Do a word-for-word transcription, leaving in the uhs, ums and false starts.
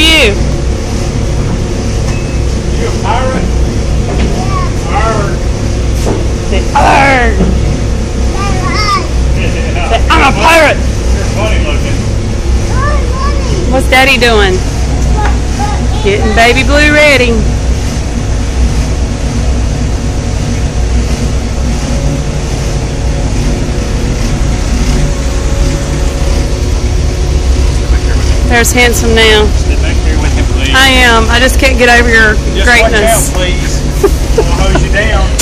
you? You a pirate? Yeah. Arr. Say, arr. Say, I'm a pirate. You're funny looking. What's Daddy doing? Getting Baby Blue ready. There's Handsome now. Sit back here with him, please. I am. I just can't get over your Just greatness. watch out, please. I'll hose you down.